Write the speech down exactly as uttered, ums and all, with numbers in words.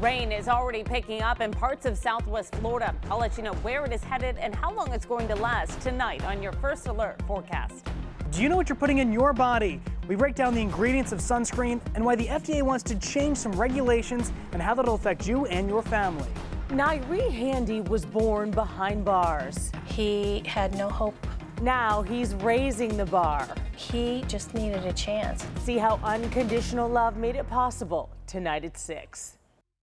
Rain is already picking up in parts of southwest Florida. I'll let you know where it is headed and how long it's going to last tonight on your First Alert forecast. Do you know what you're putting in your body? We break down the ingredients of sunscreen and why the F D A wants to change some regulations and how that'll affect you and your family. Nyree Handy was born behind bars. He had no hope. Now he's raising the bar. He just needed a chance. See how unconditional love made it possible tonight at six.